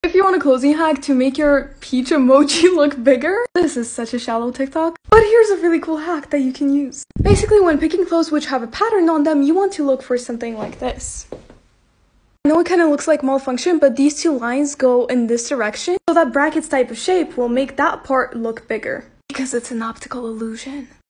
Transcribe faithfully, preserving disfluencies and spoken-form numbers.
If you want a clothing hack to make your peach emoji look bigger, this is such a shallow TikTok. But here's a really cool hack that you can use. Basically, when picking clothes which have a pattern on them, you want to look for something like this. I know it kind of looks like malfunction, but these two lines go in this direction, so that brackets type of shape will make that part look bigger because it's an optical illusion.